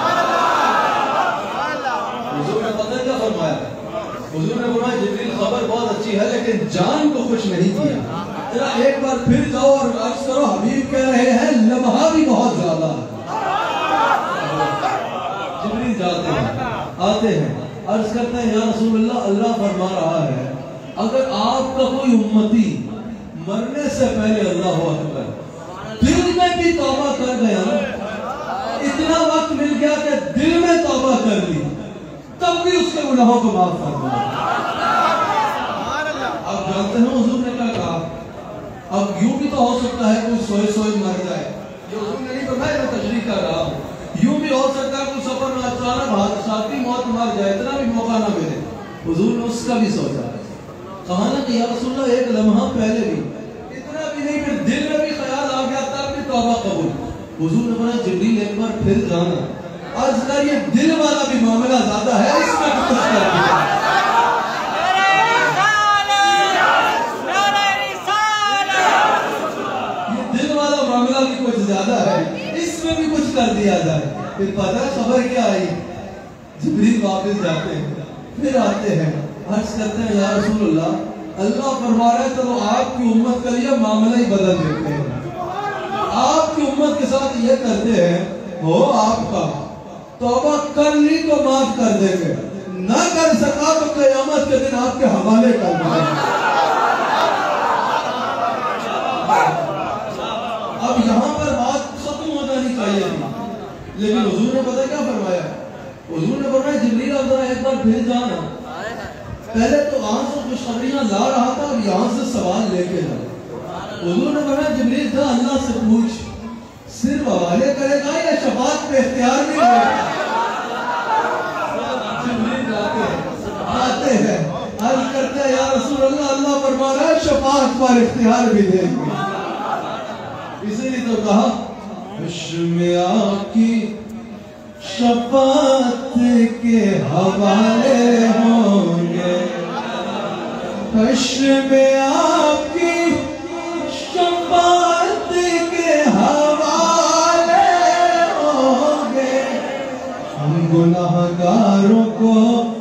A: حضور نے پتہ کیا فرمایا؟ حضور نے فرمایا جبریل خبر بہت اچھی ہے لیکن جان کو خوش نہیں کیا. ذرا ایک بار پھر جاؤ اور عرض کرو حبیب کہہ رہے ہیں لمحہ بھی بہت زیادہ ہے. جبریل جاتے ہیں، آتے ہیں، عرض کرتے ہیں یا رسول اللہ، اللہ فرما رہا ہے اگر آپ کا کوئی امتی مرنے سے پہلے اللہ اکبر دل میں بھی توبہ کر گیا، اتنا وقت مل گیا کہ دل میں توبہ کر لی، تب بھی اس کے گناہوں کو معاف فرما. اب جانتے ہیں حضور نے کیا کہا؟ اب یوں بھی تو ہو سکتا ہے کوئی سوئے سوئے مر جائے، یہ حضور نے نہیں فرمایا، میں تشریح کر رہا ہوں. یوں بھی ہو سکتا ہے کوئی سفر میں اچانک حادثاتی موت مر جائے، اتنا بھی موقع نہ ملے. حضور نے اس کا بھی سوچا، کہا نا کہ یا رسول اللہ 1 لمحہ پہلے بھی، اتنا بھی نہیں، پھر دل میں بھی خیال آ گیا تب بھی توبہ قبول. حضور نے فرمایا جبریل ایک بار پھر جانا، عرض کر یہ دل والا بھی معاملہ زیادہ ہے، اس میں بھی کچھ کر دیا. یہ دل والا معاملہ بھی کچھ زیادہ ہے، اس میں بھی کچھ کر دیا جائے. پھر پتہ خبر کیا آئی؟ جبریل واپس جاتے ہیں، پھر آتے ہیں، عرض کرتے ہیں یا رسول اللہ، اللہ فرما رہا ہے چلو آپ کی امت کا یہ معاملہ ہی بدل دیتے ہیں، آپ کی امت کے ساتھ یہ کرتے ہیں، ہو آپ کا توبہ کر لی تو معاف کر دیں گے، نہ کر سکا تو قیامت کے دن آپ کے حوالے کر دیں گے. اب یہاں پر بات ختم ہو جانی چاہیے تھی، لیکن حضور نے پتہ کیا فرمایا؟ حضور نے فرمایا جبریل اب ذرا ایک بار پھر جانا، پہلے تو وہاں سے خوشخبریاں لا رہا تھا، اب یہاں سے سوال لے کے جا. حضور نے فرمایا جبریل جا اللہ سے پوچھ صرف حوالے کرے گا یا شفاعت پہ اختیار بھی لے گا؟ جبریل جاتے ہیں، آتے ہیں، عرض کرتے ہیں یا رسول اللہ، اللہ فرما رہا ہے شفاعت پر اختیار بھی دیں گے. اسی لیے تو کہا میں آپ کی شفاعت کے حوالے ہوں گے، میں آپ کی شفاعت کے حوالے ہوں گے، ہم گناہگاروں کو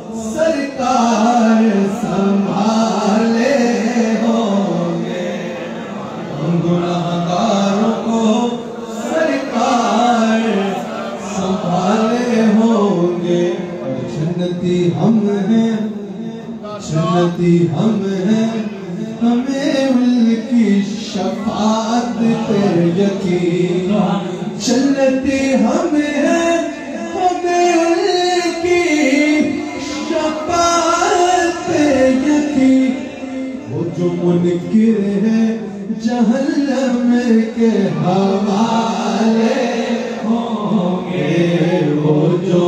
A: سرکار سنبھالے ہوں گے، ہم گناہگاروں کو سرکار سنبھالے ہوں گے. جنتی ہم ہیں، جنتی ہم ہیں، ہمیں ان کی شفاعت پر یقین. جنتی ہم ہیں، ہمیں ان جہنم کے حوالے ہوں گے وہ جو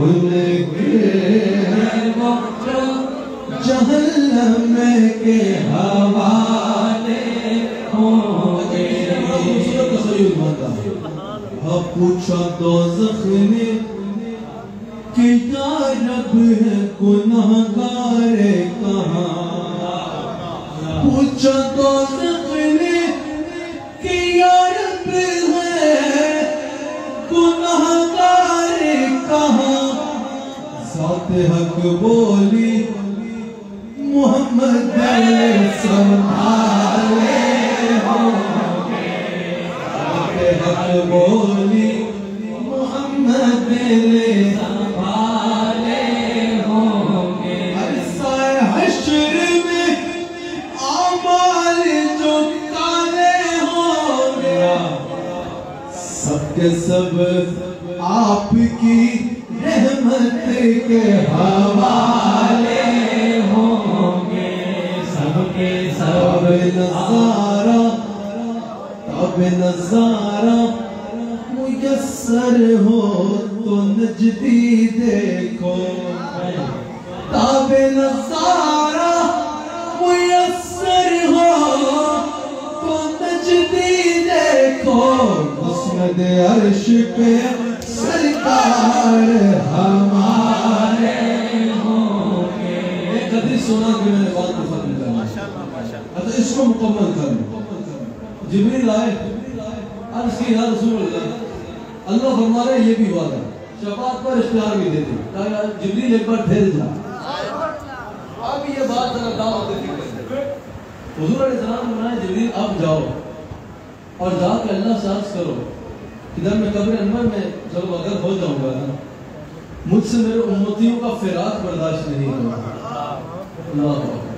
A: منکر ہیں، وہ جو جہنم کے حوالے ہوں گے۔ پوچھا دوزخ نے کہ یا رب ہے گناہگار کہاں، پوچھا دوزخ نے کہ یا رب ہے گناہگار کہاں، ذات حق بولی محمد سنبھالے ہوں گے، ذات حق بولی محمد سنبھالے ہوں گے۔ عرصہ حشر میں اعمال جو کالے ہوں گے، سب کے سب آپ کی رحمت کے حوالے ہوں گے، سب کے سب نظارہ تب نظارہ میسر ہو تو نجدی دیکھو، تب نظارہ میسر ہو تو نجدی دیکھو، مسند عرش پہ سرکار ہمارے ہوں گے۔ ایک حدیث سنا کہ میں نے بات کو ختم کرنا، اچھا اس کو مکمل کرنا۔ جبریل آئے، عرض کی یا رسول اللہ، اللہ فرما رہے یہ بھی وعدہ، شفاعت پر اختیار بھی دیتے، کہا جبریل ایک بار پھر جا، اب یہ بات ذرا دعوت دیتی کرتے۔ حضور علیہ السلام نے فرمایا جبریل اب جاؤ اور جا کے اللہ سے عرض کرو ادھر میں قبر انور میں جب اگر ہو جاؤں گا نا، مجھ سے میرے امتیوں کا فراق برداشت نہیں ہوگا۔ اللہ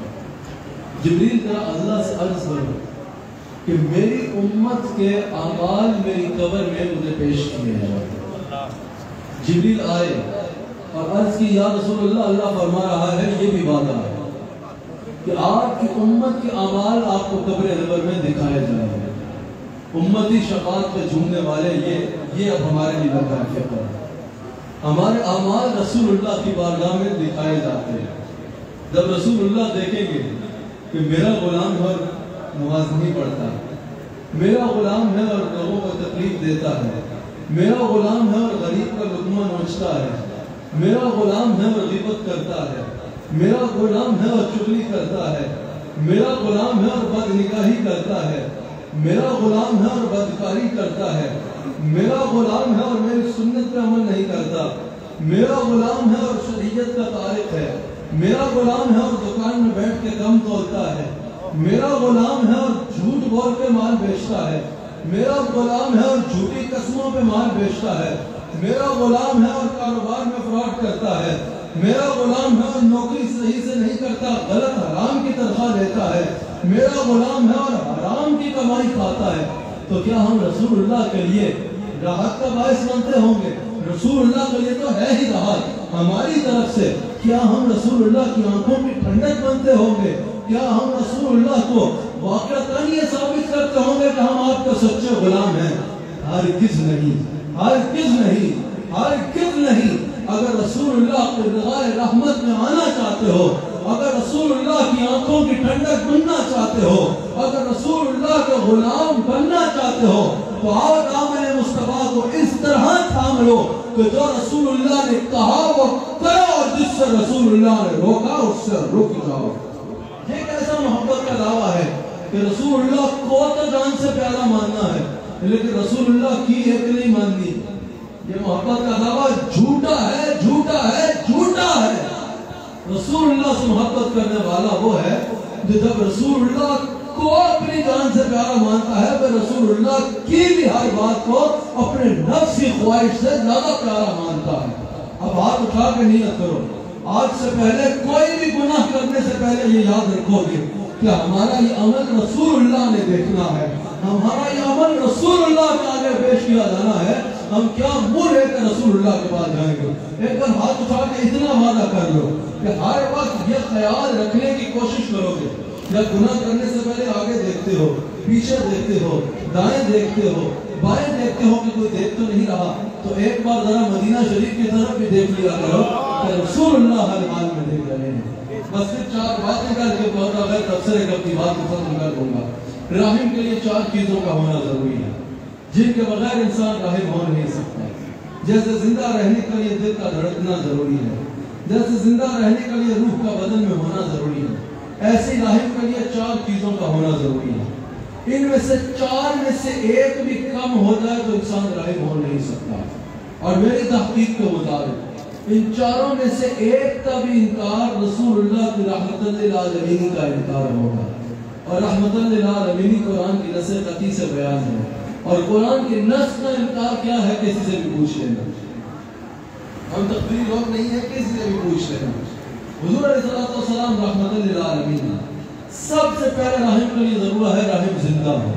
A: جبریل ذرا اللہ سے عرض کرو کہ میری امت کے اعمال میری قبر میں مجھے پیش کیے جائیں۔ جبریل آئے اور عرض کی یا رسول اللہ، اللہ فرما رہا ہے یہ بھی وعدہ ہے کہ آپ کی امت کے اعمال آپ کو قبر انور میں دکھائے جائیں گے۔ امتی شفاعت پہ جھومنے والے یہ اب ہمارے لیے لگا ہے فکر، ہمارے اعمال رسول اللہ کی بارگاہ میں دکھائے جاتے ہیں۔ جب رسول اللہ دیکھیں گے کہ میرا غلام ہے اور نماز نہیں پڑھتا، میرا غلام ہے اور لوگوں کو تکلیف دیتا ہے، میرا غلام ہے اور غریب کا لقمہ نوچتا ہے، میرا غلام ہے اور غیبت کرتا ہے، میرا غلام ہے اور چغلی کرتا ہے، میرا غلام ہے اور بد نکاحی کرتا ہے، میرا غلام ہے اور بدکاری کرتا ہے، میرا غلام ہے اور میری سنت پہ عمل نہیں کرتا، میرا غلام ہے اور شریعت کا تارک ہے، میرا غلام ہے اور دکان میں بیٹھ کے کم تولتا ہے، میرا غلام ہے اور جھوٹ بول کے مال بیچتا ہے، میرا غلام ہے اور جھوٹی قسموں پہ مال بیچتا ہے، میرا غلام ہے اور کاروبار میں فراڈ کرتا ہے، میرا غلام ہے اور نوکری صحیح سے نہیں کرتا، غلط حرام کی تنخواہ لیتا ہے، میرا غلام ہے اور حرام کی کمائی کھاتا ہے، تو کیا ہم رسول اللہ کے لیے راحت کا باعث بنتے ہوں گے؟ رسول اللہ کے لیے تو ہے ہی راحت ہماری طرف سے، کیا ہم رسول اللہ کی آنکھوں کی ٹھنڈک بنتے ہوں گے؟ کیا ہم رسول اللہ کو واقعتاً یہ ثابت کرتے ہوں گے کہ ہم آپ کے سچے غلام ہیں؟ ہرگز نہیں، ہرگز نہیں، ہرگز نہیں۔ اگر رسول اللہ کے رضائے رحمت میں آنا چاہتے ہو، اگر رسول اللہ کی آنکھوں کی ٹھنڈک بننا چاہتے ہو، اگر رسول اللہ کے غلام بننا چاہتے ہو، تو آؤ دامن مصطفیٰ کو اس طرح تھام لو کہ جو رسول اللہ نے کہا وہ کرو، اور جس سے رسول اللہ نے روکا اس سے رک جاؤ۔ یہ کیسا محبت کا دعویٰ ہے کہ رسول اللہ کو تو جان سے پیارا ماننا ہے لیکن رسول اللہ کی ایک نہیں ماننی۔ یہ محبت کا دعویٰ جھوٹا ہے، جھوٹا ہے، جھوٹا ہے۔ رسول اللہ سے محبت کرنے والا وہ ہے جو جب رسول اللہ کو اپنی جان سے پیارا مانتا ہے وہ رسول اللہ کی بھی ہر بات کو اپنے نفس کی خواہش سے زیادہ پیارا مانتا ہے۔ اب ہاتھ اٹھا کے نیت کرو، آج سے پہلے کوئی بھی گناہ کرنے سے پہلے یہ یاد رکھو گے کہ ہمارا یہ عمل رسول اللہ نے دیکھنا ہے، ہمارا یہ عمل رسول اللہ کے آگے پیش کیا جانا ہے۔ ہم کیا منہ لے کر رسول اللہ کے پاس جائیں گے؟ ایک بار ہاتھ اٹھا کے اتنا وعدہ کر لو کہ ہر وقت یہ خیال رکھنے کی کوشش کرو گے جب گناہ کرنے سے پہلے آگے دیکھتے ہو پیچھے دیکھتے ہو، دائیں دیکھتے ہو، بائیں دیکھتے ہو کہ کوئی دیکھ تو نہیں رہا، تو ایک بار ذرا مدینہ شریف کی طرف بھی دیکھ لیا کرو کہ رسول اللہ ہر حال میں دیکھ رہے ہیں۔ بس پھر 4 باتیں کر کے بہت غیر تفسیر اپنی بات کو ختم کر دوں گا۔ راحم کے لیے 4 چیزوں کا ہونا ضروری ہے جن کے بغیر انسان راحم ہو نہیں سکتا۔ جیسے زندہ رہنے کے لیے دل کا دھڑکنا ضروری ہے، جیسے زندہ رہنے کے لیے روح کا بدن میں ہونا ضروری ہے، ایسے راحم کے لیے 4 چیزوں کا ہونا ضروری ہے۔ ان میں سے 4 میں سے ایک بھی کم ہو جائے تو انسان راحم ہو نہیں سکتا۔ اور میری تحقیق کے مطابق ان 4 میں سے ایک کا بھی انکار رسول اللہ کی رحمت للعالمین کا انکار ہوگا، اور رحمت للعالمین قرآن کی نص قطعی سے بیان ہے، اور قرآن کی نص کا انکار کیا ہے کسی سے بھی پوچھ لینا۔ ہم تقدیری لوگ نہیں ہیں، کسی سے بھی پوچھ لینا۔ حضور علیہ السلام رحمت للعالمین، سب سے پہلے رحم کے لیے ضرورت ہے رحم زندہ ہو۔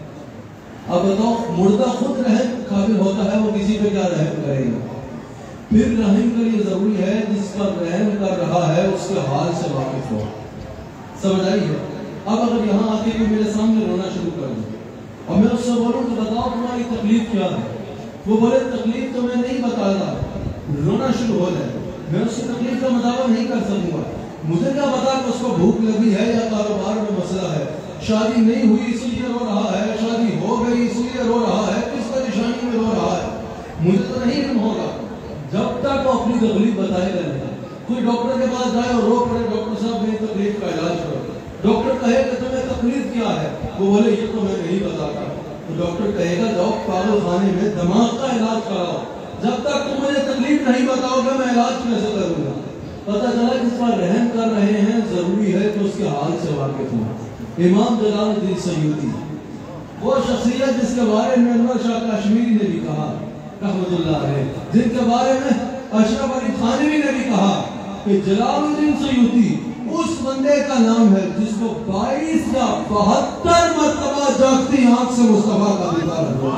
A: اب بتاؤ، مردہ خود رحم قابل ہوتا ہے، وہ کسی پہ کیا رحم کرے گا؟ پھر رحم کے لیے ضروری ہے جس پر رحم کر رہا ہے اس کے حال سے واقف ہو۔ سمجھ آئی ہے؟ اب اگر یہاں آ کے کوئی میرے سامنے رونا شروع کر دے اور میں اس سے بولوں کہ بتاؤ تمہاری تکلیف کیا ہے، وہ بولے تکلیف تو میں نہیں بتا رہا، رونا شروع ہو جائے، میں اس کی تکلیف کا مداوع نہیں کر سکوں گا۔ مجھے کیا پتا کہ اس کو بھوک لگی ہے یا کاروبار میں مسئلہ ہے، شادی نہیں ہوئی اس لیے رو رہا ہے، شادی ہو گئی اس لیے رو رہا ہے، کس پریشانی میں رو رہا ہے، مجھے تو نہیں علم ہوگا جب تک وہ اپنی تکلیف بتائے گا نہیں۔ کوئی ڈاکٹر کے پاس جائے اور رو پڑے، ڈاکٹر صاحب میری تکلیف کا علاج کرو، ڈاکٹر کہے کہ تمہیں تکلیف کیا ہے، وہ بولے یہ تو میں نہیں بتاتا، تو ڈاکٹر کہے گا جاؤ پاگل خانے میں دماغ کا علاج کراؤ، جب تک تم مجھے تکلیف نہیں بتاؤ گے میں علاج کیسے کروں گا۔ پتہ چلا جس پر رحم کر رہے ہیں ضروری ہے کہ اس کے حال سے واقف ہوں۔ امام جلال الدین سیوطی، وہ شخصیت جس کے بارے میں انور شاہ کشمیری نے بھی کہا رحمۃ اللہ علیہ، جن کے بارے میں اشرف علی تھانوی نے بھی کہا کہ جلال الدین سیوطی اس بندے کا نام ہے جس کو 22 یا 72 مرتبہ جاگتی آنکھ سے مصطفیٰ کا دیدار ہوا۔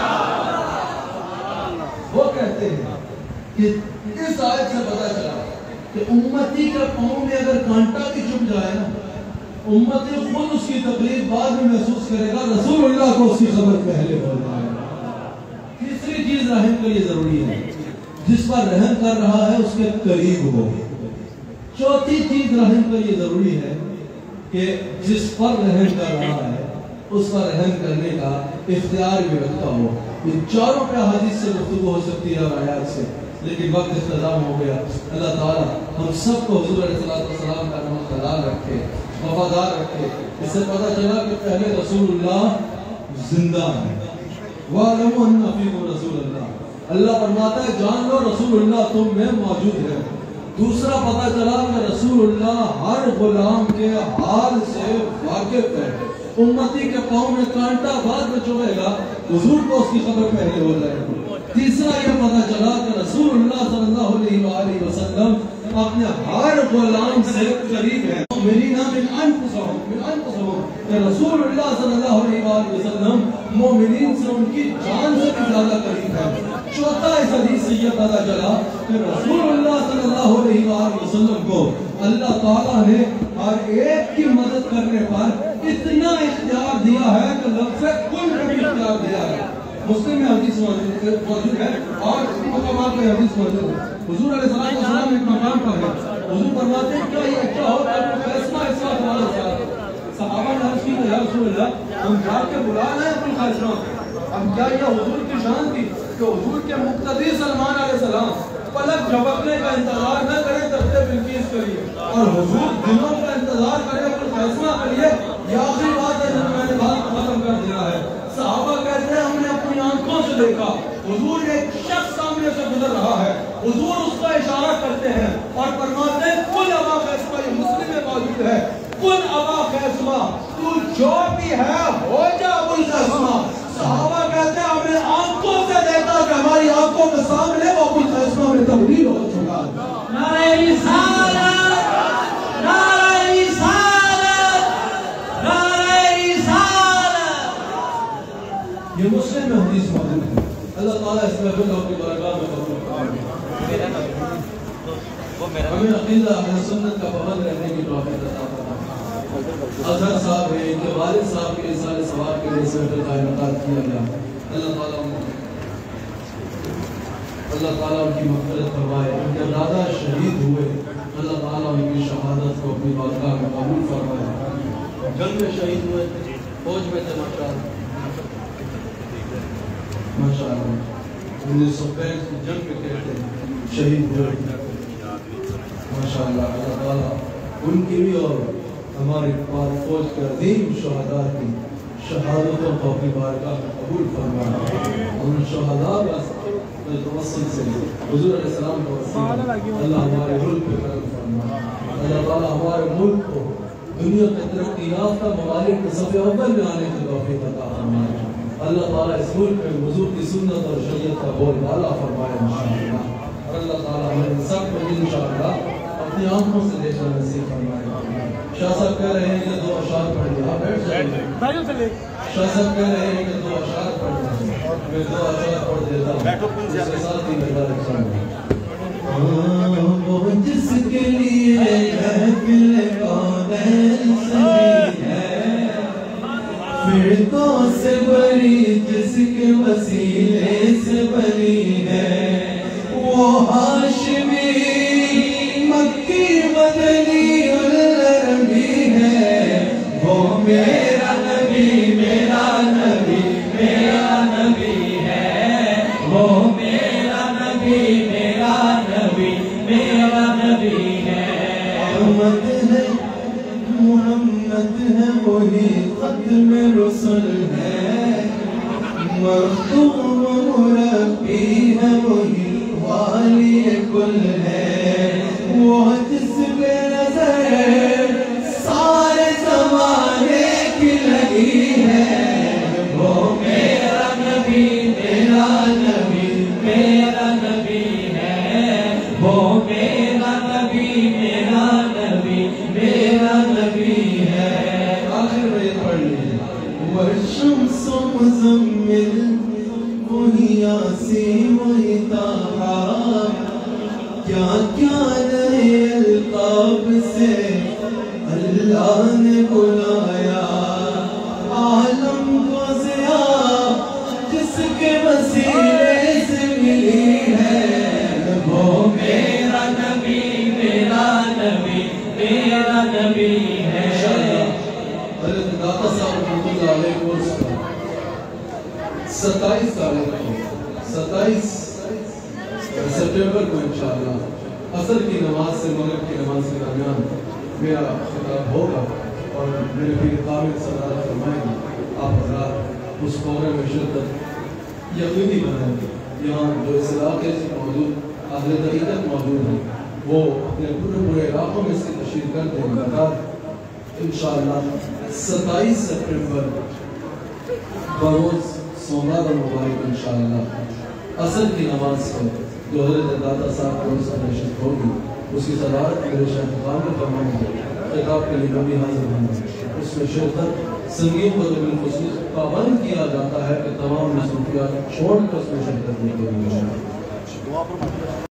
A: وہ کہتے ہیں کہ اس آیت سے پتہ چلا کہ امتی کے پاؤں میں اگر کانٹا بھی چبھ جائے نا، امتی خود اس کی تکلیف بعد میں محسوس کرے گا، رسول اللہ کو اس کی خبر پہلے ہو جائے گا۔ تیسری چیز رحم کے لیے ضروری ہے، جس پر رحم کر رہا ہے اس کے قریب ہو۔ چوتھی چیز رحم کے لیے ضروری ہے کہ جس پر رحم کر رہا ہے اس پر رحم کرنے کا اختیار بھی رکھتا ہو۔ ان چاروں پہ حدیث سے گفتگو ہو سکتی ہے اور آیات سے، لیکن وقت اختتام ہو گیا۔ اللہ تعالیٰ ہم سب کو حضور علیہ السلام کا نام حلال رکھے، وفادار رکھے۔ اس سے پتہ چلا کہ پہلے رسول اللہ زندہ ہے، وَاعْلَمُوا أَنَّ فِيكُمْ رَسُولَ اللَّهِ، اللہ فرماتا ہے جان لو رسول اللہ تم میں موجود ہے۔ دوسرا پتہ چلا کہ رسول اللہ ہر غلام کے حال سے واقف ہے، امتی کے پاؤں میں کانٹا بعد میں چبھے گا، حضور کو اس کی خبر پہلے ہو جائے گی۔ تیسرا یہ پتہ چلا کہ رسول اللہ صلی اللہ علیہ وآلہ وسلم اپنے ہر غلام سے قریب ہے۔ مومنین من انفسہم، کہ رسول اللہ صلی اللہ علیہ وآلہ وسلم مومنین سے ان کی جان سے بھی زیادہ قریب ہے۔ چوتھا اس حدیث سے یہ پتہ چلا کہ رسول اللہ صلی اللہ علیہ وآلہ وسلم کو اللہ تعالیٰ نے ہر ایک کی مدد کرنے پر اتنا اختیار دیا ہے کہ لفظ کل میں بھی اختیار دیا ہے۔ مسلم میں حدیث موجود ہے اور مقامات میں حدیث موجود ہے۔ حضور علیہ السلام ایک مقام پر ہے، حضور فرماتے ہیں کیا یہ اچھا ہو کہ فیصلہ اس وقت ہمارے ساتھ؟ صحابہ نے عرض کی کہ یا رسول اللہ ہم جا کے بلا رہے ہیں کل خیصلہ، اب کیا یہ حضور کی شان تھی کہ حضور کے مقتدی سلمان علیہ السلام پلک جھپکنے کا انتظار نہ کریں تخت بلقیس کے لیے، اور حضور دنوں کا انتظار کریں کل خیصلہ کے لیے؟ یہ آخری بات ہے جب میں نے بات ختم کر دیا ہے۔ صحابہ کہتے ہیں ہم نے اپنی آنکھوں سے دیکھا حضور ایک شخص سامنے سے گزر رہا ہے، حضور اس کا اشارہ کرتے ہیں اور فرماتے ہیں کل ابا خیثمہ، یہ مسلم میں موجود ہے، کل ابا خیثمہ تو جو بھی ہے ہو جا ابو خیثمہ۔ صحابہ کہتے ہیں ہم نے آنکھوں سے دیکھا کہ ہماری آنکھوں کے سامنے وہ ابو خیثمہ میں تبدیل ہو چکا۔
B: نعرہ رسالت، نعرہ رسالت، نعرہ رسالت۔
A: یہ مسلم میں حدیث موجود ہے۔ اللہ تعالیٰ اس محفل کو اپنی برکات میں قبول فرمائے، ہمیں عقیدہ اہل سنت کا پابند رہنے کی توفیق عطا فرمائے۔ اظہر صاحب ہیں، ان کے والد صاحب کے اظہار ثواب کے لیے محفل کا انعقاد کیا گیا. اللہ تعالیٰ ان کی مغفرت فرمائے. ان کے دادا شہید ہوئے، اللہ تعالیٰ ان کی شہادت کو اپنی بارگاہ میں قبول فرمائے. جنگ میں شہید ہوئے تھے، فوج میں تھے ماشاءاللہ 1965 کی جنگ میں کہتے ہیں شہید ہوئے ماشاءاللہ. اللہ تعالیٰ ان کی بھی اور ہماری فوج کے عظیم شہداء کی شہادتوں کو اپنی بارگاہ میں قبول فرمائے. ان شہداء کا توسل سے حضور علیہ السلام کا وسیلہ اللہ ہمارے ملک پہ کرم فرمائے. اللہ تعالیٰ ہمارے ملک کو دنیا کے ترقی یافتہ ممالک کے صف اول میں آنے کی توفیق عطا فرمائے. اللہ تعالیٰ اس ملک میں حضور کی سنت اور شریعت کا بول بالا فرمائے انشاءاللہ. اور اللہ تعالیٰ ہمیں سب کو انشاءاللہ اپنی آنکھوں سے دیکھنا نصیب فرمائے. شاہ صاحب کہہ رہے ہیں کہ 2 اشعار پڑھ لیں. آپ بیٹھ جائیں. شاہ صاحب کہہ رہے ہیں کہ 2 اشعار پڑھ لیں. میں 2 اشعار پڑھ دیتا ہوں. اس کے ساتھ ہی میرا رکھتا ہوں. وہ جس کے لیے محفل کونین سبھی ہے، فرقوں سے بری جس کے وسیلے سے بری ہے، وہ ہاشمی مکی مدنی العربی ہے. وہ میرا نبی میرا نبی میرا نبی ہے. وہ میرا نبی میرا نبی میرا نبی ہے. احمد ہے محمد ہے وہی ختم رسل ہے. مختوم مربی ہے وہی والی کل ہے. وہ جس پہ نظر سارے زمانے کی لگی ہے. وہ میرا نبی میرا نبی میرا نبی ہے. وہ میرا نبی میرا نبی میرا نبی ہے. آخر میں یہ پڑھ لیجیے. وہ شمس و مزمل وہی یاسین وہی طہا، کیا کیا نئے القاب سے اللہ نے بلایا. عالم کو ضیاء جس کے وسیلے سے ملی ہے. وہ میرا نبی میرا نبی میرا نبی ہے. حضرت داتا صاحب رحمۃ اللہ علیہ کو 27 تاریخ کو 27 سپٹمبر کو انشاءاللہ عصر کی نماز سے مغرب کی نماز کے درمیان میرا خطاب ہوگا اور میرے پیر قامل صدارت فرمائیں گے. آپ حضرات اس پروگرام میں شرکت یقینی بنائیں گے. یہاں جو اس علاقے سے موجود اہل طریقت موجود ہیں وہ اپنے پورے علاقوں میں اس کی تشہیر کر دیں گے. انشاءاللہ 27 سپٹمبر بروز سوموار اور مبارک انشاءاللہ عصر کی نماز کو جو حضرت داتا صاحب کو اس میں نشست ہوگی اس کی صدارت میرے شیخ حسان فرمائیں گے. خطاب کے لیے نبی حاضر ہوں گے. اس میں شرکت سنگیوں کو تو بالخصوص پابند کیا جاتا ہے کہ تمام مصروفیات چھوڑ کر اس میں شرکت نہیں کریں گے.